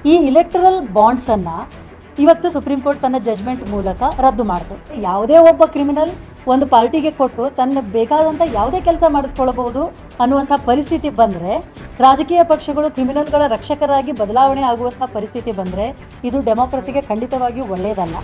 ಈ ಇಲೆಕ್ಟರಲ್ ಬಾಂಡ್ಸನ್ನು ಇವತ್ತು supreme court ತನ್ನ ಜಜ್ಮೆಂಟ್ ಮೂಲಕ ರದ್ದು ಮಾಡಿತು. ಯಾವುದೇ ಒಬ್ಬ ಕ್ರಿಮಿನಲ್ ಒಂದು ಪಾರ್ಟಿಗೆ ಕೊಟ್ಟು ತನ್ನ ಬೇಕಾದಂಥ ಯಾವುದೇ ಕೆಲಸ ಮಾಡಿಸ್ಕೊಳ್ಬಹುದು ಅನ್ನುವಂಥ ಪರಿಸ್ಥಿತಿ ಬಂದರೆ, ರಾಜಕೀಯ ಪಕ್ಷಗಳು ಕ್ರಿಮಿನಲ್ಗಳ ರಕ್ಷಕರಾಗಿ ಬದಲಾವಣೆ ಆಗುವಂಥ ಪರಿಸ್ಥಿತಿ ಬಂದರೆ ಇದು ಡೆಮೋಕ್ರಸಿಗೆ ಖಂಡಿತವಾಗಿಯೂ ಒಳ್ಳೆಯದಲ್ಲ.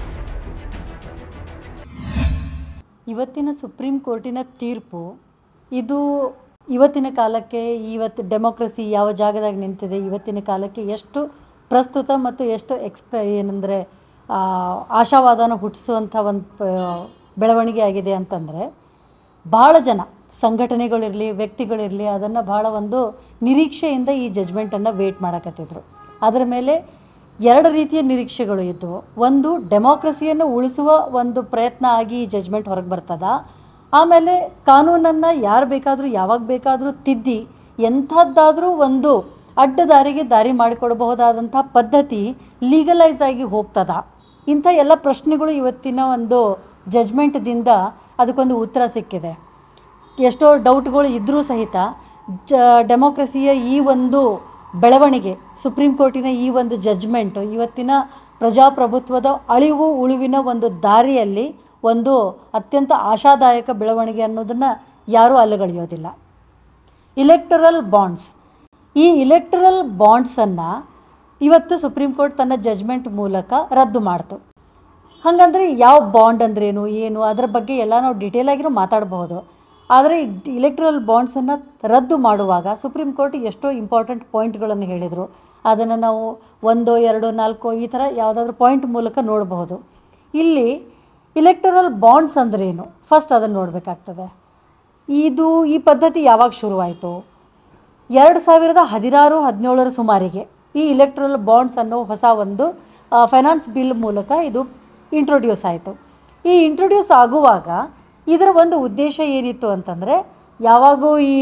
ಇವತ್ತಿನ ಸುಪ್ರೀಂ ಕೋರ್ಟಿನ ತೀರ್ಪು ಇದು ಇವತ್ತಿನ ಕಾಲಕ್ಕೆ, ಇವತ್ತು ಡೆಮೋಕ್ರಸಿ ಯಾವ ಜಾಗದಾಗ ನಿಂತಿದೆ, ಇವತ್ತಿನ ಕಾಲಕ್ಕೆ ಎಷ್ಟು ಪ್ರಸ್ತುತ ಮತ್ತು ಎಷ್ಟು ಏನಂದರೆ ಆಶಾವಾದನ ಹುಟ್ಟಿಸುವಂಥ ಒಂದು ಬೆಳವಣಿಗೆ ಆಗಿದೆ ಅಂತಂದರೆ, ಭಾಳ ಜನ ಸಂಘಟನೆಗಳಿರಲಿ ವ್ಯಕ್ತಿಗಳಿರಲಿ ಅದನ್ನು ಭಾಳ ಒಂದು ನಿರೀಕ್ಷೆಯಿಂದ ಈ ಜಜ್ಮೆಂಟನ್ನು ವೇಟ್ ಮಾಡಕತ್ತಿದ್ರು. ಅದರ ಮೇಲೆ ಎರಡು ರೀತಿಯ ನಿರೀಕ್ಷೆಗಳು ಇದ್ದವು. ಒಂದು, ಡೆಮೋಕ್ರಸಿಯನ್ನು ಉಳಿಸುವ ಒಂದು ಪ್ರಯತ್ನ ಆಗಿ ಈ ಜಜ್ಮೆಂಟ್ ಹೊರಗೆ ಬರ್ತದ. ಆಮೇಲೆ ಕಾನೂನನ್ನು ಯಾರು ಬೇಕಾದರೂ ಯಾವಾಗ ಬೇಕಾದರೂ ತಿದ್ದಿ ಎಂಥದ್ದಾದರೂ ಒಂದು ಅಡ್ಡದಾರಿಗೆ ದಾರಿ ಮಾಡಿಕೊಡಬಹುದಾದಂಥ ಪದ್ಧತಿ ಲೀಗಲೈಸ್ ಆಗಿ ಹೋಗ್ತದ. ಇಂಥ ಎಲ್ಲ ಪ್ರಶ್ನೆಗಳು ಇವತ್ತಿನ ಒಂದು ಜಜ್ಮೆಂಟ್ದಿಂದ ಅದಕ್ಕೊಂದು ಉತ್ತರ ಸಿಕ್ಕಿದೆ. ಎಷ್ಟೋ ಡೌಟ್ಗಳು ಇದ್ದರೂ ಸಹಿತ ಡೆಮೋಕ್ರಸಿಯ ಈ ಒಂದು ಬೆಳವಣಿಗೆ, ಸುಪ್ರೀಂ ಕೋರ್ಟಿನ ಈ ಒಂದು ಜಜ್ಮೆಂಟು ಇವತ್ತಿನ ಪ್ರಜಾಪ್ರಭುತ್ವದ ಅಳಿವು ಉಳಿವಿನ ಒಂದು ದಾರಿಯಲ್ಲಿ ಒಂದು ಅತ್ಯಂತ ಆಶಾದಾಯಕ ಬೆಳವಣಿಗೆ ಅನ್ನೋದನ್ನು ಯಾರೂ ಅಲ್ಲಗಳೆಯೋದಿಲ್ಲ. ಇಲೆಕ್ಟರಲ್ ಬಾಂಡ್ಸ್, ಈ ಇಲೆಕ್ಟರಲ್ ಬಾಂಡ್ಸನ್ನು ಇವತ್ತು ಸುಪ್ರೀಂ ಕೋರ್ಟ್ ತನ್ನ ಜಜ್ಮೆಂಟ್ ಮೂಲಕ ರದ್ದು ಮಾಡ್ತು. ಹಾಗಂದರೆ ಯಾವ ಬಾಂಡ್ ಅಂದ್ರೇನು, ಏನು, ಅದರ ಬಗ್ಗೆ ಎಲ್ಲ ನಾವು ಡಿಟೇಲಾಗಿಯೂ ಮಾತಾಡಬಹುದು. ಆದರೆ ಇಲೆಕ್ಟ್ರಲ್ ಬಾಂಡ್ಸನ್ನು ರದ್ದು ಮಾಡುವಾಗ ಸುಪ್ರೀಂ ಕೋರ್ಟ್ ಎಷ್ಟೋ ಇಂಪಾರ್ಟೆಂಟ್ ಪಾಯಿಂಟ್ಗಳನ್ನು ಹೇಳಿದರು. ಅದನ್ನು ನಾವು 1, 2, 4 ಈ ಥರ ಯಾವುದಾದ್ರೂ ಪಾಯಿಂಟ್ ಮೂಲಕ ನೋಡಬಹುದು. ಇಲ್ಲಿ ಇಲೆಕ್ಟರಲ್ ಬಾಂಡ್ಸ್ ಅಂದ್ರೇನು ಫಸ್ಟ್ ಅದನ್ನು ನೋಡಬೇಕಾಗ್ತದೆ. ಈ ಪದ್ಧತಿ ಯಾವಾಗ ಶುರುವಾಯಿತು? 2016-17 ಸುಮಾರಿಗೆ ಈ ಇಲೆಕ್ಟ್ರಲ್ ಬಾಂಡ್ಸ್ ಅನ್ನೋ ಹೊಸ ಒಂದು ಫೈನಾನ್ಸ್ ಬಿಲ್ ಮೂಲಕ ಇದು ಇಂಟ್ರೊಡ್ಯೂಸ್ ಆಯಿತು. ಈ ಇಂಟ್ರೊಡ್ಯೂಸ್ ಆಗುವಾಗ ಇದರ ಒಂದು ಉದ್ದೇಶ ಏನಿತ್ತು ಅಂತಂದರೆ, ಯಾವಾಗೂ ಈ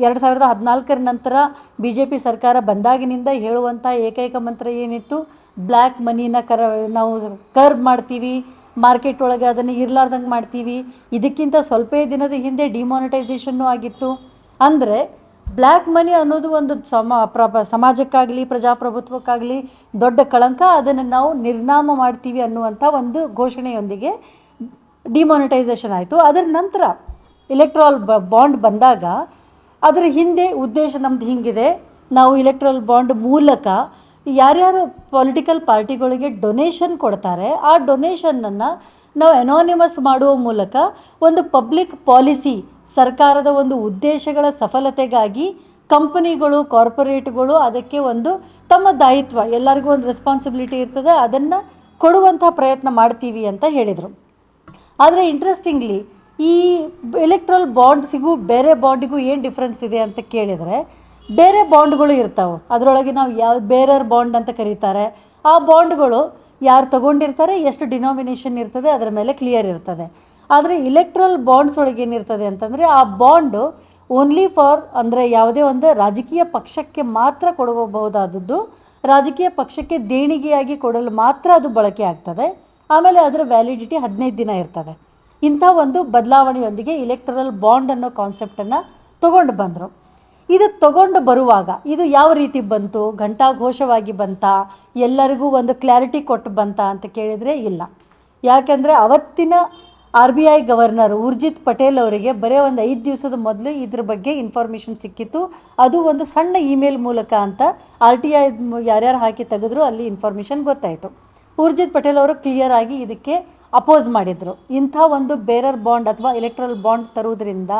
2014 ನಂತರ BJP ಸರ್ಕಾರ ಬಂದಾಗಿನಿಂದ ಹೇಳುವಂಥ ಏಕೈಕ ಮಂತ್ರ ಏನಿತ್ತು, ಬ್ಲ್ಯಾಕ್ ಮನಿನ ನಾವು ಕರ್ಬ್ ಮಾಡ್ತೀವಿ, ಮಾರ್ಕೆಟ್ ಒಳಗೆ ಅದನ್ನು ಇರಲಾರ್ದಂಗೆ ಮಾಡ್ತೀವಿ. ಇದಕ್ಕಿಂತ ಸ್ವಲ್ಪ ದಿನದ ಹಿಂದೆ ಡಿಮಾನಿಟೈಸೇಷನ್ನು ಆಗಿತ್ತು. ಅಂದರೆ ಬ್ಲ್ಯಾಕ್ ಮನಿ ಅನ್ನೋದು ಒಂದು ಸಮಾಜಕ್ಕಾಗಲಿ ಪ್ರಜಾಪ್ರಭುತ್ವಕ್ಕಾಗಲಿ ದೊಡ್ಡ ಕಳಂಕ, ಅದನ್ನು ನಾವು ನಿರ್ನಾಮ ಮಾಡ್ತೀವಿ ಅನ್ನುವಂಥ ಒಂದು ಘೋಷಣೆಯೊಂದಿಗೆ ಡಿಮಾನಿಟೈಸೇಷನ್ ಆಯಿತು. ಅದರ ನಂತರ ಇಲೆಕ್ಟ್ರಲ್ ಬಾಂಡ್ ಬಂದಾಗ ಅದರ ಹಿಂದೆ ಉದ್ದೇಶ ನಮ್ಮದು ಹಿಂಗಿದೆ, ನಾವು ಇಲೆಕ್ಟ್ರಲ್ ಬಾಂಡ್ ಮೂಲಕ ಯಾರ್ಯಾರು ಪೊಲಿಟಿಕಲ್ ಪಾರ್ಟಿಗಳಿಗೆ ಡೊನೇಷನ್ ಕೊಡ್ತಾರೆ ಆ ಡೊನೇಷನ್ನನ್ನು ನಾವು ಅನಾನಿಮಸ್ ಮಾಡುವ ಮೂಲಕ ಒಂದು ಪಬ್ಲಿಕ್ ಪಾಲಿಸಿ, ಸರ್ಕಾರದ ಒಂದು ಉದ್ದೇಶಗಳ ಸಫಲತೆಗಾಗಿ ಕಂಪನಿಗಳು, ಕಾರ್ಪೊರೇಟ್ಗಳು ಅದಕ್ಕೆ ಒಂದು ತಮ್ಮ ದಾಯಿತ್ವ, ಎಲ್ಲರಿಗೂ ಒಂದು ರೆಸ್ಪಾನ್ಸಿಬಿಲಿಟಿ ಇರ್ತದೆ, ಅದನ್ನು ಕೊಡುವಂಥ ಪ್ರಯತ್ನ ಮಾಡ್ತೀವಿ ಅಂತ ಹೇಳಿದರು. ಆದರೆ ಇಂಟ್ರೆಸ್ಟಿಂಗ್ಲಿ ಈ ಇಲೆಕ್ಟ್ರಲ್ ಬಾಂಡ್ಸಿಗೂ ಬೇರೆ ಬಾಂಡಿಗೂ ಏನು ಡಿಫ್ರೆನ್ಸ್ ಇದೆ ಅಂತ ಕೇಳಿದರೆ, ಬೇರೆ ಬಾಂಡ್ಗಳು ಇರ್ತಾವೆ, ಅದರೊಳಗೆ ನಾವು ಯಾವ ಬೇರರ್ ಬಾಂಡ್ ಅಂತ ಕರೀತಾರೆ. ಆ ಬಾಂಡ್ಗಳು ಯಾರು ತಗೊಂಡಿರ್ತಾರೆ, ಎಷ್ಟು ಡಿನಾಮಿನೇಷನ್ ಇರ್ತದೆ ಅದರ ಮೇಲೆ ಕ್ಲಿಯರ್ ಇರ್ತದೆ. ಆದರೆ ಇಲೆಕ್ಟ್ರಲ್ ಬಾಂಡ್ಸ್ ಒಳಗೆ ಏನಿರ್ತದೆ ಅಂತಂದರೆ, ಆ ಬಾಂಡು ಓನ್ಲಿ ಫಾರ್ ಅಂದರೆ ಯಾವುದೇ ಒಂದು ರಾಜಕೀಯ ಪಕ್ಷಕ್ಕೆ ಮಾತ್ರ ಕೊಡಬಹುದಾದದ್ದು, ರಾಜಕೀಯ ಪಕ್ಷಕ್ಕೆ ದೇಣಿಗೆಯಾಗಿ ಕೊಡಲು ಮಾತ್ರ ಅದು ಬಳಕೆ ಆಗ್ತದೆ. ಆಮೇಲೆ ಅದರ ವ್ಯಾಲಿಡಿಟಿ 15 ದಿನ ಇರ್ತದೆ. ಇಂಥ ಒಂದು ಬದಲಾವಣೆಯೊಂದಿಗೆ ಇಲೆಕ್ಟ್ರಲ್ ಬಾಂಡ್ ಅನ್ನೋ ಕಾನ್ಸೆಪ್ಟನ್ನು ತೊಗೊಂಡು ಬಂದರು. ಇದು ತಗೊಂಡು ಬರುವಾಗ ಇದು ಯಾವ ರೀತಿ ಬಂತು, ಘಂಟಾಘೋಷವಾಗಿ ಬಂತಾ, ಎಲ್ಲರಿಗೂ ಒಂದು ಕ್ಲಾರಿಟಿ ಕೊಟ್ಟು ಬಂತಾ ಅಂತ ಕೇಳಿದರೆ ಇಲ್ಲ. ಯಾಕೆಂದರೆ ಅವತ್ತಿನ RBI ಗವರ್ನರ್ ಊರ್ಜಿತ್ ಪಟೇಲ್ ಅವರಿಗೆ ಬರೀ ಒಂದು 5 ದಿವಸದ ಮೊದಲು ಇದ್ರ ಬಗ್ಗೆ ಇನ್ಫಾರ್ಮೇಷನ್ ಸಿಕ್ಕಿತ್ತು. ಅದು ಒಂದು ಸಣ್ಣ ಇಮೇಲ್ ಮೂಲಕ ಅಂತ RTI ಯಾರ್ಯಾರು ಹಾಕಿ ತೆಗೆದ್ರು ಅಲ್ಲಿ ಇನ್ಫಾರ್ಮೇಷನ್ ಗೊತ್ತಾಯಿತು. ಊರ್ಜಿತ್ ಪಟೇಲ್ ಅವರು ಕ್ಲಿಯರ್ ಆಗಿ ಇದಕ್ಕೆ ಅಪೋಸ್ ಮಾಡಿದರು. ಇಂಥ ಒಂದು ಬೇರರ್ ಬಾಂಡ್ ಅಥವಾ ಇಲೆಕ್ಟ್ರಲ್ ಬಾಂಡ್ ತರುವುದರಿಂದ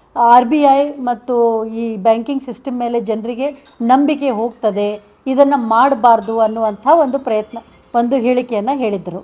RBI ಮತ್ತು ಈ ಬ್ಯಾಂಕಿಂಗ್ ಸಿಸ್ಟಮ್ ಮೇಲೆ ಜನರಿಗೆ ನಂಬಿಕೆ ಹೋಗ್ತದೆ, ಇದನ್ನು ಮಾಡಬಾರ್ದು ಅನ್ನುವಂಥ ಒಂದು ಹೇಳಿಕೆಯನ್ನು ಹೇಳಿದರು.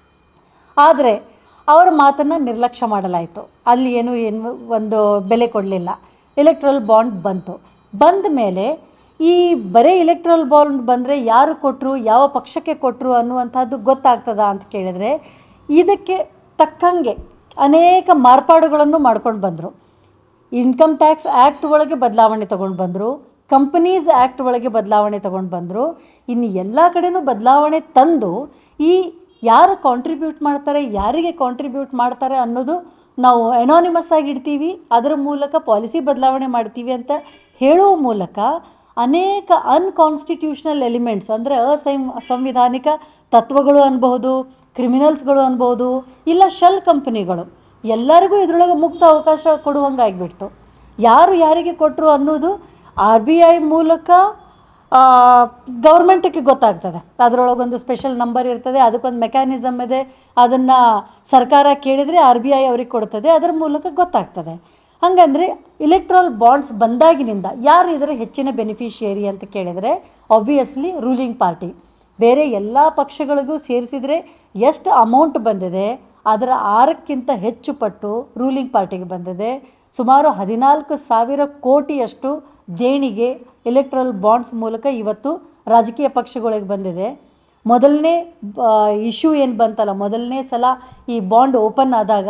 ಆದರೆ ಅವರ ಮಾತನ್ನು ನಿರ್ಲಕ್ಷ್ಯ ಮಾಡಲಾಯಿತು. ಅಲ್ಲಿ ಏನು ಒಂದು ಬೆಲೆ ಕೊಡಲಿಲ್ಲ. ಇಲೆಕ್ಟ್ರಲ್ ಬಾಂಡ್ ಬಂದ ಮೇಲೆ ಈ ಬರೀ ಇಲೆಕ್ಟ್ರಲ್ ಬಾಂಡ್ ಬಂದರೆ ಯಾರು ಕೊಟ್ಟರು, ಯಾವ ಪಕ್ಷಕ್ಕೆ ಕೊಟ್ಟರು ಅನ್ನುವಂಥದ್ದು ಗೊತ್ತಾಗ್ತದ ಅಂತ ಕೇಳಿದರೆ, ಇದಕ್ಕೆ ತಕ್ಕಂಗೆ ಅನೇಕ ಮಾರ್ಪಾಡುಗಳನ್ನು ಮಾಡ್ಕೊಂಡು ಬಂದರು. ಇನ್ಕಮ್ ಟ್ಯಾಕ್ಸ್ ಆ್ಯಕ್ಟ್ ಒಳಗೆ ಬದಲಾವಣೆ ತೊಗೊಂಡು ಬಂದರು, ಕಂಪನೀಸ್ ಆ್ಯಕ್ಟ್ ಒಳಗೆ ಬದಲಾವಣೆ ತೊಗೊಂಡು ಬಂದರು. ಇನ್ನು ಎಲ್ಲ ಕಡೆನೂ ಬದಲಾವಣೆ ತಂದು ಈ ಯಾರು ಕಾಂಟ್ರಿಬ್ಯೂಟ್ ಮಾಡ್ತಾರೆ, ಯಾರಿಗೆ ಕಾಂಟ್ರಿಬ್ಯೂಟ್ ಮಾಡ್ತಾರೆ ಅನ್ನೋದು ನಾವು ಅನಾನಿಮಸ್ ಆಗಿ ಇಡ್ತೀವಿ, ಅದರ ಮೂಲಕ ಪಾಲಿಸಿ ಬದಲಾವಣೆ ಮಾಡ್ತೀವಿ ಅಂತ ಹೇಳುವ ಮೂಲಕ ಅನೇಕ ಅನ್ಕಾನ್ಸ್ಟಿಟ್ಯೂಷನಲ್ ಎಲಿಮೆಂಟ್ಸ್ ಅಂದರೆ ಸಂವಿಧಾನಿಕ ತತ್ವಗಳು ಅನ್ಬಹುದು, ಕ್ರಿಮಿನಲ್ಸ್ಗಳು ಅನ್ಬೋದು, ಇಲ್ಲ ಶೆಲ್ ಕಂಪನಿಗಳು ಎಲ್ಲರಿಗೂ ಇದರೊಳಗೆ ಮುಕ್ತ ಅವಕಾಶ ಕೊಡುವಂಗಾಗಿಬಿಡ್ತು. ಯಾರು ಯಾರಿಗೆ ಕೊಟ್ಟರು ಅನ್ನೋದು RBI ಮೂಲಕ ಗೌರ್ಮೆಂಟಿಗೆ ಗೊತ್ತಾಗ್ತದೆ. ಅದರೊಳಗೊಂದು ಸ್ಪೆಷಲ್ ನಂಬರ್ ಇರ್ತದೆ, ಅದಕ್ಕೊಂದು ಮೆಕ್ಯಾನಿಸಮ್ ಇದೆ, ಅದನ್ನು ಸರ್ಕಾರ ಕೇಳಿದರೆ RBI ಅವ್ರಿಗೆ ಕೊಡ್ತದೆ, ಅದರ ಮೂಲಕ ಗೊತ್ತಾಗ್ತದೆ. ಹಾಗಂದರೆ ಇಲೆಕ್ಟ್ರಲ್ ಬಾಂಡ್ಸ್ ಬಂದಾಗಿನಿಂದ ಯಾರು ಇದರ ಹೆಚ್ಚಿನ ಬೆನಿಫಿಷಿಯರಿ ಅಂತ ಕೇಳಿದರೆ ಆಬ್ವಿಯಸ್ಲಿ ರೂಲಿಂಗ್ ಪಾರ್ಟಿ. ಬೇರೆ ಎಲ್ಲ ಪಕ್ಷಗಳಿಗೂ ಸೇರಿಸಿದರೆ ಎಷ್ಟು ಅಮೌಂಟ್ ಬಂದಿದೆ ಅದರ 6ಕ್ಕಿಂತ ಹೆಚ್ಚು ಪಟ್ಟು ರೂಲಿಂಗ್ ಪಾರ್ಟಿಗೆ ಬಂದಿದೆ. ಸುಮಾರು 14,000 ಕೋಟಿಯಷ್ಟು ದೇಣಿಗೆ ಎಲೆಕ್ಟ್ರಲ್ ಬಾಂಡ್ಸ್ ಮೂಲಕ ಇವತ್ತು ರಾಜಕೀಯ ಪಕ್ಷಗಳಿಗೆ ಬಂದಿದೆ. ಮೊದಲನೇ ಇಶ್ಯೂ ಏನು ಬಂತಲ್ಲ, ಮೊದಲನೇ ಸಲ ಈ ಬಾಂಡ್ ಓಪನ್ ಆದಾಗ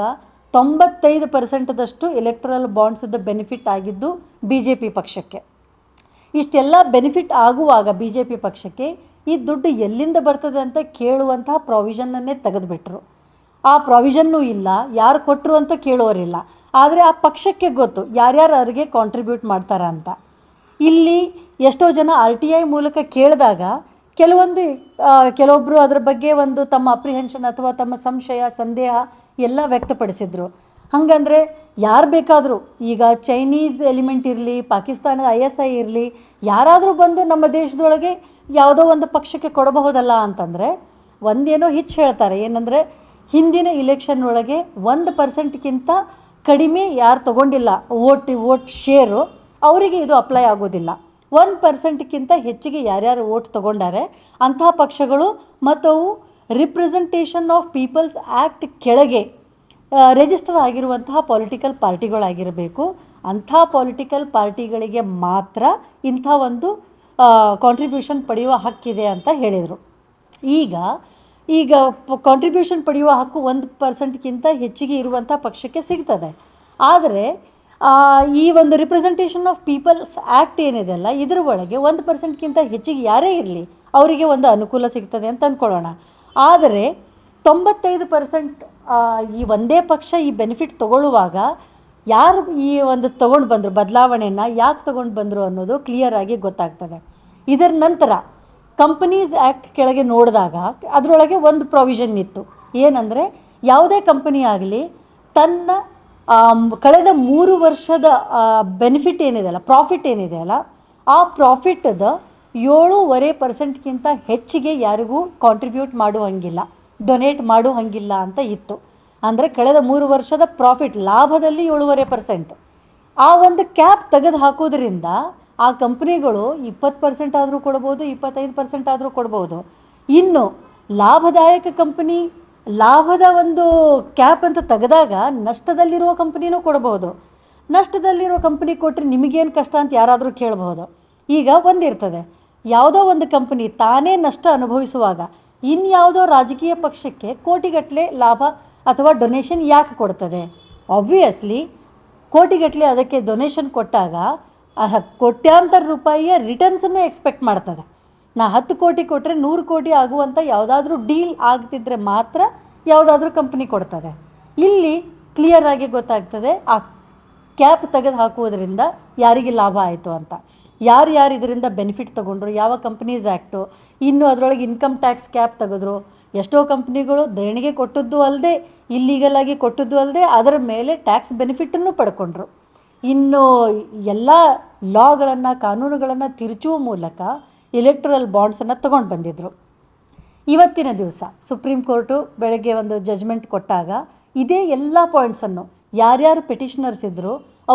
95% ಎಲೆಕ್ಟ್ರಲ್ ಬಾಂಡ್ಸದ ಬೆನಿಫಿಟ್ ಆಗಿದ್ದು BJP ಪಕ್ಷಕ್ಕೆ. ಇಷ್ಟೆಲ್ಲ ಬೆನಿಫಿಟ್ ಆಗುವಾಗ BJP ಪಕ್ಷಕ್ಕೆ ಈ ದುಡ್ಡು ಎಲ್ಲಿಂದ ಬರ್ತದೆ ಅಂತ ಕೇಳುವಂತಹ ಪ್ರಾವಿಷನ್ನನ್ನೇ ತೆಗೆದುಬಿಟ್ರು. ಆ ಪ್ರಾವಿಷನ್ನೂ ಇಲ್ಲ, ಯಾರು ಕೊಟ್ಟರು ಅಂತ ಕೇಳೋರಿಲ್ಲ. ಆದರೆ ಆ ಪಕ್ಷಕ್ಕೆ ಗೊತ್ತು ಯಾರ್ಯಾರು ಅವ್ರಿಗೆ ಕಾಂಟ್ರಿಬ್ಯೂಟ್ ಮಾಡ್ತಾರೆ ಅಂತ. ಇಲ್ಲಿ ಎಷ್ಟೋ ಜನ RTI ಮೂಲಕ ಕೇಳಿದಾಗ ಕೆಲವೊಬ್ಬರು ಅದರ ಬಗ್ಗೆ ಒಂದು ತಮ್ಮ ಅಪ್ರಿಹೆನ್ಷನ್ ಅಥವಾ ತಮ್ಮ ಸಂಶಯ ಸಂದೇಹ ಎಲ್ಲ ವ್ಯಕ್ತಪಡಿಸಿದರು. ಹಾಗಂದರೆ ಯಾರು ಬೇಕಾದರೂ, ಈಗ ಚೈನೀಸ್ ಎಲಿಮೆಂಟ್ ಇರಲಿ, ಪಾಕಿಸ್ತಾನದ ISI ಇರಲಿ, ಯಾರಾದರೂ ಬಂದು ನಮ್ಮ ದೇಶದೊಳಗೆ ಯಾವುದೋ ಒಂದು ಪಕ್ಷಕ್ಕೆ ಕೊಡಬಹುದಲ್ಲ ಅಂತಂದರೆ ಒಂದೇನೋ ಹೆಚ್ಚು ಹೇಳ್ತಾರೆ. ಏನಂದರೆ ಹಿಂದಿನ ಇಲೆಕ್ಷನ್ ಒಳಗೆ 1%ಕ್ಕಿಂತ ಕಡಿಮೆ ಯಾರು ತಗೊಂಡಿಲ್ಲ ವೋಟ್ ಶೇರು, ಅವರಿಗೆ ಇದು ಅಪ್ಲೈ ಆಗೋದಿಲ್ಲ. 1%ಕ್ಕಿಂತ ಹೆಚ್ಚಿಗೆ ಯಾರ್ಯಾರು ವೋಟ್ ತಗೊಂಡಾರೆ ಅಂತಹ ಪಕ್ಷಗಳು ಮತ್ತು ಅವು ರಿಪ್ರೆಸೆಂಟೇಷನ್ ಆಫ್ ಪೀಪಲ್ಸ್ ಆ್ಯಕ್ಟ್ ಕೆಳಗೆ ರಿಜಿಸ್ಟರ್ ಆಗಿರುವಂತಹ ಪೊಲಿಟಿಕಲ್ ಪಾರ್ಟಿಗಳಾಗಿರಬೇಕು. ಅಂಥ ಪೊಲಿಟಿಕಲ್ ಪಾರ್ಟಿಗಳಿಗೆ ಮಾತ್ರ ಇಂಥ ಒಂದು ಕಾಂಟ್ರಿಬ್ಯೂಷನ್ ಪಡೆಯುವ ಹಕ್ಕಿದೆ ಅಂತ ಹೇಳಿದರು. ಈಗ ಕಾಂಟ್ರಿಬ್ಯೂಷನ್ ಪಡೆಯುವ ಹಕ್ಕು 1%ಕ್ಕಿಂತ ಹೆಚ್ಚಿಗೆ ಇರುವಂಥ ಪಕ್ಷಕ್ಕೆ ಸಿಗ್ತದೆ. ಆದರೆ ಈ ಒಂದು ರಿಪ್ರೆಸೆಂಟೇಷನ್ ಆಫ್ ಪೀಪಲ್ಸ್ ಆ್ಯಕ್ಟ್ ಏನಿದೆ ಅಲ್ಲ, ಇದರ ಒಳಗೆ 1%ಕ್ಕಿಂತ ಹೆಚ್ಚಿಗೆ ಯಾರೇ ಇರಲಿ ಅವರಿಗೆ ಒಂದು ಅನುಕೂಲ ಸಿಗ್ತದೆ ಅಂತ ಅಂದ್ಕೊಳ್ಳೋಣ. ಆದರೆ 95% ಈ ಒಂದೇ ಪಕ್ಷ ಈ ಬೆನಿಫಿಟ್ ತಗೊಳ್ಳುವಾಗ ಯಾರು ಈ ಒಂದು ತೊಗೊಂಡು ಬಂದರು, ಬದಲಾವಣೆಯನ್ನು ಯಾಕೆ ತೊಗೊಂಡು ಬಂದರು ಅನ್ನೋದು ಕ್ಲಿಯರ್ ಆಗಿ ಗೊತ್ತಾಗ್ತದೆ. ಇದರ ನಂತರ ಕಂಪನೀಸ್ ಆ್ಯಕ್ಟ್ ಕೆಳಗೆ ನೋಡಿದಾಗ ಅದರೊಳಗೆ ಒಂದು ಪ್ರಾವಿಷನ್ ಇತ್ತು. ಏನಂದರೆ ಯಾವುದೇ ಕಂಪನಿ ಆಗಲಿ ತನ್ನ ಕಳೆದ 3 ವರ್ಷದ ಬೆನಿಫಿಟ್ ಏನಿದೆಯಲ್ಲ, ಪ್ರಾಫಿಟ್ ಏನಿದೆಯಲ್ಲ, ಆ ಪ್ರಾಫಿಟದ 7.5%ಕ್ಕಿಂತ ಹೆಚ್ಚಿಗೆ ಯಾರಿಗೂ ಕಾಂಟ್ರಿಬ್ಯೂಟ್ ಮಾಡುವಂಗಿಲ್ಲ, ಡೊನೇಟ್ ಮಾಡುವಂಗಿಲ್ಲ ಅಂತ ಇತ್ತು. ಅಂದರೆ ಕಳೆದ 3 ವರ್ಷದ ಪ್ರಾಫಿಟ್ ಲಾಭದಲ್ಲಿ 7.5%. ಆ ಒಂದು ಕ್ಯಾಪ್ ತೆಗೆದು ಹಾಕೋದ್ರಿಂದ ಆ ಕಂಪ್ನಿಗಳು 20% ಆದರೂ ಕೊಡ್ಬೋದು, 25% ಆದರೂ ಕೊಡ್ಬೋದು. ಇನ್ನು ಲಾಭದಾಯಕ ಕಂಪನಿ ಲಾಭದ ಒಂದು ಕ್ಯಾಪ್ ಅಂತ ತೆಗೆದಾಗ ನಷ್ಟದಲ್ಲಿರುವ ಕಂಪ್ನಿನೂ ಕೊಡ್ಬೋದು. ನಷ್ಟದಲ್ಲಿರೋ ಕಂಪ್ನಿ ಕೊಟ್ಟರೆ ನಿಮಗೇನು ಕಷ್ಟ ಅಂತ ಯಾರಾದರೂ ಕೇಳಬಹುದು. ಈಗ ಒಂದಿರ್ತದೆ, ಯಾವುದೋ ಒಂದು ಕಂಪನಿ ತಾನೇ ನಷ್ಟ ಅನುಭವಿಸುವಾಗ ಇನ್ಯಾವುದೋ ರಾಜಕೀಯ ಪಕ್ಷಕ್ಕೆ ಕೋಟಿಗಟ್ಟಲೆ ಲಾಭ ಅಥವಾ ಡೊನೇಷನ್ ಯಾಕೆ ಕೊಡ್ತದೆ? ಆಬ್ವಿಯಸ್ಲಿ ಕೋಟಿಗಟ್ಟಲೆ ಅದಕ್ಕೆ ಡೊನೇಷನ್ ಕೊಟ್ಟಾಗ ಕೋಟ್ಯಾಂತರ ರೂಪಾಯಿಯ ರಿಟರ್ನ್ಸನ್ನು ಎಕ್ಸ್ಪೆಕ್ಟ್ ಮಾಡ್ತದೆ. ನಾ 10 ಕೋಟಿ ಕೊಟ್ಟರೆ 100 ಕೋಟಿ ಆಗುವಂಥ ಯಾವುದಾದ್ರೂ ಡೀಲ್ ಆಗ್ತಿದ್ರೆ ಮಾತ್ರ ಯಾವುದಾದ್ರೂ ಕಂಪ್ನಿ ಕೊಡ್ತದೆ. ಇಲ್ಲಿ ಕ್ಲಿಯರ್ ಆಗಿ ಗೊತ್ತಾಗ್ತದೆ ಆ ಕ್ಯಾಪ್ ತೆಗೆದು ಹಾಕುವುದರಿಂದ ಯಾರಿಗೆ ಲಾಭ ಆಯಿತು ಅಂತ. ಯಾರು ಇದರಿಂದ ಬೆನಿಫಿಟ್ ತೊಗೊಂಡ್ರು, ಯಾವ ಕಂಪ್ನೀಸ್ ಆ್ಯಕ್ಟು, ಇನ್ನು ಅದರೊಳಗೆ ಇನ್ಕಮ್ ಟ್ಯಾಕ್ಸ್ ಕ್ಯಾಪ್ ತೆಗೆದ್ರು. ಎಷ್ಟೋ ಕಂಪ್ನಿಗಳು ದೇಣಿಗೆ ಕೊಟ್ಟದ್ದು ಅಲ್ಲದೆ, ಇಲ್ಲೀಗಲಾಗಿ ಕೊಟ್ಟದ್ದು ಅಲ್ಲದೆ ಅದರ ಮೇಲೆ ಟ್ಯಾಕ್ಸ್ ಬೆನಿಫಿಟನ್ನು ಪಡ್ಕೊಂಡ್ರು. ಇನ್ನು ಎಲ್ಲ ಲಾಗಳನ್ನು ಕಾನೂನುಗಳನ್ನು ತಿರುಚುವ ಮೂಲಕ ಎಲೆಕ್ಟ್ರಲ್ ಬಾಂಡ್ಸನ್ನು ತೊಗೊಂಡು ಬಂದಿದ್ದರು. ಇವತ್ತಿನ ದಿವಸ ಸುಪ್ರೀಂ ಕೋರ್ಟು ಬೆಳಗ್ಗೆ ಒಂದು ಜಜ್ಮೆಂಟ್ ಕೊಟ್ಟಾಗ ಇದೇ ಎಲ್ಲ ಪಾಯಿಂಟ್ಸನ್ನು ಯಾರ್ಯಾರು ಪೆಟಿಷನರ್ಸ್ ಇದ್ದರು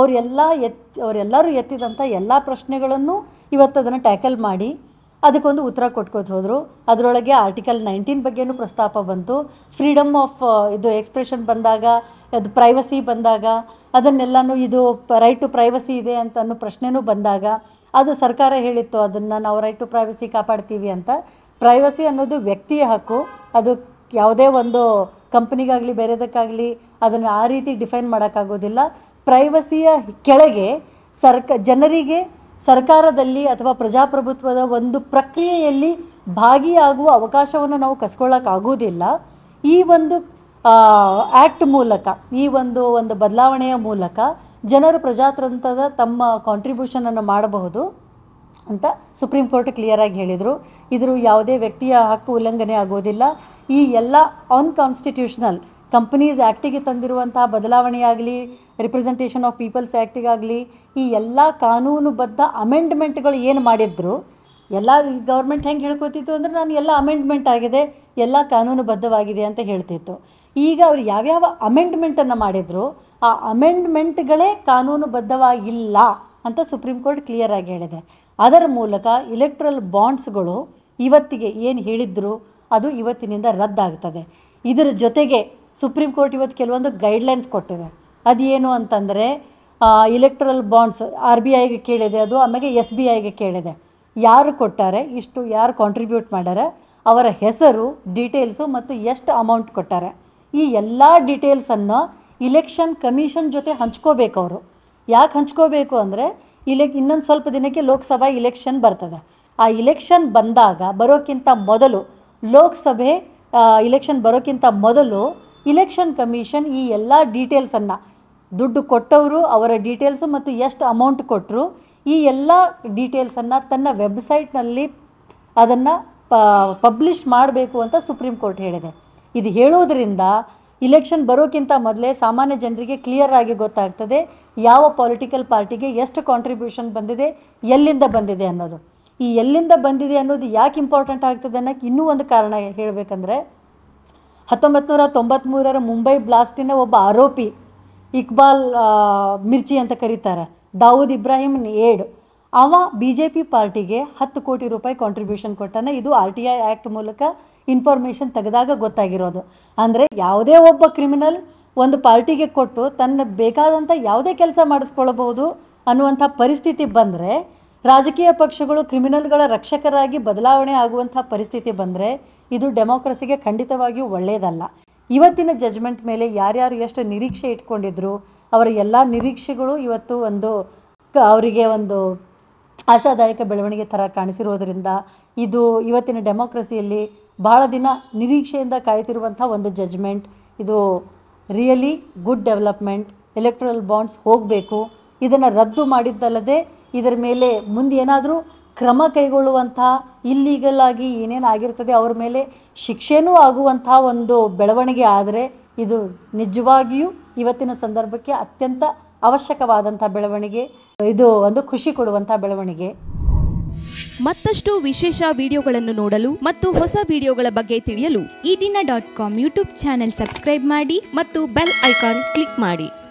ಅವರೆಲ್ಲರೂ ಎತ್ತಿದಂಥ ಎಲ್ಲ ಪ್ರಶ್ನೆಗಳನ್ನು ಇವತ್ತು ಅದನ್ನು ಟ್ಯಾಕಲ್ ಮಾಡಿ ಅದಕ್ಕೊಂದು ಉತ್ತರ ಕೊಟ್ಕೋತ ಹೋದರು. ಅದರೊಳಗೆ ಆರ್ಟಿಕಲ್ 19 ಬಗ್ಗೆನೂ ಪ್ರಸ್ತಾಪ ಬಂತು. ಫ್ರೀಡಮ್ ಆಫ್ ಎಕ್ಸ್ಪ್ರೆಷನ್ ಬಂದಾಗ, ಅದು ಪ್ರೈವಸಿ ಬಂದಾಗ, ಅದನ್ನೆಲ್ಲನೂ ಇದು ರೈಟ್ ಟು ಪ್ರೈವಸಿ ಇದೆ ಅಂತ ಅನ್ನೋ ಪ್ರಶ್ನೆನೂ ಬಂದಾಗ ಅದು ಸರ್ಕಾರ ಹೇಳಿತ್ತು ಅದನ್ನು ನಾವು ರೈಟ್ ಟು ಪ್ರೈವಸಿ ಕಾಪಾಡ್ತೀವಿ ಅಂತ. ಪ್ರೈವಸಿ ಅನ್ನೋದು ವ್ಯಕ್ತಿಯ ಹಕ್ಕು, ಅದು ಯಾವುದೇ ಒಂದು ಕಂಪ್ನಿಗಾಗಲಿ ಬೇರೆದಕ್ಕಾಗಲಿ ಅದನ್ನು ಆ ರೀತಿ ಡಿಫೈನ್ ಮಾಡೋಕ್ಕಾಗೋದಿಲ್ಲ. ಪ್ರೈವಸಿಯ ಕೆಳಗೆ ಜನರಿಗೆ ಸರ್ಕಾರದಲ್ಲಿ ಅಥವಾ ಪ್ರಜಾಪ್ರಭುತ್ವದ ಒಂದು ಪ್ರಕ್ರಿಯೆಯಲ್ಲಿ ಭಾಗಿಯಾಗುವ ಅವಕಾಶವನ್ನು ನಾವು ಕಸ್ಕೊಳ್ಳೋಕ್ಕಾಗೋದಿಲ್ಲ. ಈ ಒಂದು ಆ್ಯಕ್ಟ್ ಮೂಲಕ, ಈ ಒಂದು ಬದಲಾವಣೆಯ ಮೂಲಕ ಜನರು ಪ್ರಜಾತಂತ್ರದ ತಮ್ಮ ಕಾಂಟ್ರಿಬ್ಯೂಷನನ್ನು ಮಾಡಬಹುದು. ಅಂತ ಸುಪ್ರೀಂ ಕೋರ್ಟ್ ಕ್ಲಿಯರಾಗಿ ಹೇಳಿದರು. ಇದ್ರ ಯಾವುದೇ ವ್ಯಕ್ತಿಯ ಹಕ್ಕು ಉಲ್ಲಂಘನೆ ಆಗೋದಿಲ್ಲ. ಈ ಎಲ್ಲ ಅನ್ಕಾನ್ಸ್ಟಿಟ್ಯೂಷನಲ್ ಕಂಪನೀಸ್ ಆ್ಯಕ್ಟಿಗೆ ತಂದಿರುವಂತಹ ಬದಲಾವಣೆಯಾಗಲಿ, ರಿಪ್ರೆಸೆಂಟೇಷನ್ ಆಫ್ ಪೀಪಲ್ಸ್ ಆ್ಯಕ್ಟಿಗಾಗಲಿ, ಈ ಎಲ್ಲ ಕಾನೂನುಬದ್ಧ ಅಮೆಂಡ್ಮೆಂಟ್ಗಳು ಏನು ಮಾಡಿದ್ರು, ಎಲ್ಲ ಗೌರ್ಮೆಂಟ್ ಹೆಂಗೆ ಹೇಳ್ಕೊತಿತ್ತು ಅಂದರೆ ನಾನು ಎಲ್ಲ ಅಮೆಂಡ್ಮೆಂಟ್ ಆಗಿದೆ, ಎಲ್ಲ ಕಾನೂನುಬದ್ಧವಾಗಿದೆ ಅಂತ ಹೇಳ್ತಿತ್ತು. ಈಗ ಅವ್ರು ಯಾವ್ಯಾವ ಅಮೆಂಡ್ಮೆಂಟನ್ನು ಮಾಡಿದ್ರು ಆ ಅಮೆಂಡ್ಮೆಂಟ್ಗಳೇ ಕಾನೂನುಬದ್ಧವಾಗಿಲ್ಲ ಅಂತ ಸುಪ್ರೀಂ ಕೋರ್ಟ್ ಕ್ಲಿಯರಾಗಿ ಹೇಳಿದೆ. ಅದರ ಮೂಲಕ ಇಲೆಕ್ಟ್ರಲ್ ಬಾಂಡ್ಸ್ಗಳು ಇವತ್ತಿಗೆ ಏನು ಹೇಳಿದ್ರು ಅದು ಇವತ್ತಿನಿಂದ ರದ್ದಾಗ್ತದೆ. ಇದರ ಜೊತೆಗೆ ಸುಪ್ರೀಂ ಕೋರ್ಟ್ ಇವತ್ತು ಕೆಲವೊಂದು ಗೈಡ್ಲೈನ್ಸ್ ಕೊಟ್ಟಿದೆ. ಅದೇನು ಅಂತಂದರೆ ಇಲೆಕ್ಟ್ರಲ್ ಬಾಂಡ್ಸ್ RBIಗೆ ಕೇಳಿದೆ, ಅದು ಆಮೇಲೆ SBIಗೆ ಕೇಳಿದೆ. ಯಾರು ಕೊಟ್ಟಾರೆ, ಇಷ್ಟು ಯಾರು ಕಾಂಟ್ರಿಬ್ಯೂಟ್ ಮಾಡ್ಯಾರೆ, ಅವರ ಹೆಸರು, ಡೀಟೇಲ್ಸು ಮತ್ತು ಎಷ್ಟು ಅಮೌಂಟ್ ಕೊಟ್ಟಾರೆ, ಈ ಎಲ್ಲ ಡೀಟೇಲ್ಸನ್ನು ಇಲೆಕ್ಷನ್ ಕಮಿಷನ್ ಜೊತೆ ಹಂಚ್ಕೋಬೇಕು. ಅವರು ಯಾಕೆ ಹಂಚ್ಕೋಬೇಕು ಅಂದರೆ ಇನ್ನೊಂದು ಸ್ವಲ್ಪ ದಿನಕ್ಕೆ ಲೋಕಸಭಾ ಇಲೆಕ್ಷನ್ ಬರ್ತದೆ. ಆ ಇಲೆಕ್ಷನ್ ಬಂದಾಗ ಬರೋಕ್ಕಿಂತ ಮೊದಲು, ಲೋಕಸಭೆ ಇಲೆಕ್ಷನ್ ಬರೋಕ್ಕಿಂತ ಮೊದಲು ಇಲೆಕ್ಷನ್ ಕಮಿಷನ್ ಈ ಎಲ್ಲ ಡೀಟೇಲ್ಸನ್ನು, ದುಡ್ಡು ಕೊಟ್ಟವರು, ಅವರ ಡೀಟೇಲ್ಸು ಮತ್ತು ಎಷ್ಟು ಅಮೌಂಟ್ ಕೊಟ್ಟರು, ಈ ಎಲ್ಲ ಡೀಟೇಲ್ಸನ್ನು ತನ್ನ ವೆಬ್ಸೈಟ್ನಲ್ಲಿ ಅದನ್ನು ಪಬ್ಲಿಷ್ ಮಾಡಬೇಕು ಅಂತ ಸುಪ್ರೀಂ ಕೋರ್ಟ್ ಹೇಳಿದೆ. ಇದು ಹೇಳೋದ್ರಿಂದ ಇಲೆಕ್ಷನ್ ಬರೋಕ್ಕಿಂತ ಮೊದಲೇ ಸಾಮಾನ್ಯ ಜನರಿಗೆ ಕ್ಲಿಯರ್ ಆಗಿ ಗೊತ್ತಾಗ್ತದೆ ಯಾವ ಪೊಲಿಟಿಕಲ್ ಪಾರ್ಟಿಗೆ ಎಷ್ಟು ಕಾಂಟ್ರಿಬ್ಯೂಷನ್ ಬಂದಿದೆ, ಎಲ್ಲಿಂದ ಬಂದಿದೆ ಅನ್ನೋದು. ಈ ಎಲ್ಲಿಂದ ಬಂದಿದೆ ಅನ್ನೋದು ಯಾಕೆ ಇಂಪಾರ್ಟೆಂಟ್ ಆಗ್ತದೆ ಅನ್ನೋಕ್ಕೆ ಇನ್ನೂ ಒಂದು ಕಾರಣ ಹೇಳಬೇಕಂದ್ರೆ, 1993 ಮುಂಬೈ ಬ್ಲಾಸ್ಟಿನ ಒಬ್ಬ ಆರೋಪಿ ಇಕ್ಬಾಲ್ ಮಿರ್ಚಿ ಅಂತ ಕರೀತಾರೆ, ದಾವೂದ್ ಇಬ್ರಾಹಿಂ ಏಡ್, ಅವ BJP ಪಾರ್ಟಿಗೆ 10 ಕೋಟಿ ರೂಪಾಯಿ ಕಾಂಟ್ರಿಬ್ಯೂಷನ್ ಕೊಟ್ಟಾನೆ. ಇದು RTI ಆ್ಯಕ್ಟ್ ಮೂಲಕ ಇನ್ಫಾರ್ಮೇಷನ್ ತೆಗೆದಾಗ ಗೊತ್ತಾಗಿರೋದು. ಅಂದರೆ ಯಾವುದೇ ಒಬ್ಬ ಕ್ರಿಮಿನಲ್ ಒಂದು ಪಾರ್ಟಿಗೆ ಕೊಟ್ಟು ತನ್ನ ಬೇಕಾದಂಥ ಯಾವುದೇ ಕೆಲಸ ಮಾಡಿಸ್ಕೊಳ್ಬಹುದು ಅನ್ನುವಂಥ ಪರಿಸ್ಥಿತಿ ಬಂದರೆ, ರಾಜಕೀಯ ಪಕ್ಷಗಳು ಕ್ರಿಮಿನಲ್ಗಳ ರಕ್ಷಕರಾಗಿ ಬದಲಾವಣೆ ಆಗುವಂಥ ಪರಿಸ್ಥಿತಿ ಬಂದರೆ ಇದು ಡೆಮೋಕ್ರಸಿಗೆ ಖಂಡಿತವಾಗಿಯೂ ಒಳ್ಳೆಯದಲ್ಲ. ಇವತ್ತಿನ ಜಜ್ಮೆಂಟ್ ಮೇಲೆ ಯಾರ್ಯಾರು ಎಷ್ಟು ನಿರೀಕ್ಷೆ ಇಟ್ಕೊಂಡಿದ್ರು, ಅವರ ಎಲ್ಲ ನಿರೀಕ್ಷೆಗಳು ಇವತ್ತು ಅವರಿಗೆ ಒಂದು ಆಶಾದಾಯಕ ಬೆಳವಣಿಗೆ ಥರ ಕಾಣಿಸಿರೋದ್ರಿಂದ ಇದು ಇವತ್ತಿನ ಡೆಮೋಕ್ರಸಿಯಲ್ಲಿ ಬಹಳ ದಿನ ನಿರೀಕ್ಷೆಯಿಂದ ಕಾಯ್ತಿರುವಂಥ ಒಂದು ಜಜ್ಮೆಂಟ್. ಇದು really good development. Electoral bonds ಹೋಗಬೇಕು. ಇದನ್ನು ರದ್ದು ಮಾಡಿದ್ದಲ್ಲದೆ ಇದರ ಮೇಲೆ ಮುಂದೆ ಏನಾದರೂ ಕ್ರಮ ಕೈಗೊಳ್ಳುವಂಥ, ಇಲ್ಲೀಗಲ್ ಆಗಿ ಏನೇನು ಆಗಿರ್ತದೆ ಅವ್ರ ಮೇಲೆ ಶಿಕ್ಷೆನೂ ಆಗುವಂಥ ಒಂದು ಬೆಳವಣಿಗೆ ಆದರೆ ಇದು ನಿಜವಾಗಿಯೂ ಇವತ್ತಿನ ಸಂದರ್ಭಕ್ಕೆ ಅತ್ಯಂತ ಅವಶ್ಯಕವಾದಂಥ ಬೆಳವಣಿಗೆ. ಇದು ಒಂದು ಖುಷಿ ಕೊಡುವಂಥ ಬೆಳವಣಿಗೆ. ಮತ್ತಷ್ಟು ವಿಶೇಷ ವಿಡಿಯೋಗಳನ್ನು ನೋಡಲು ಮತ್ತು ಹೊಸ ವಿಡಿಯೋಗಳ ಬಗ್ಗೆ ತಿಳಿಯಲು ಈ ದಿನ .com ಯೂಟ್ಯೂಬ್ ಚಾನೆಲ್ ಸಬ್ಸ್ಕ್ರೈಬ್ ಮಾಡಿ ಮತ್ತು ಬೆಲ್ ಐಕಾನ್ ಕ್ಲಿಕ್ ಮಾಡಿ.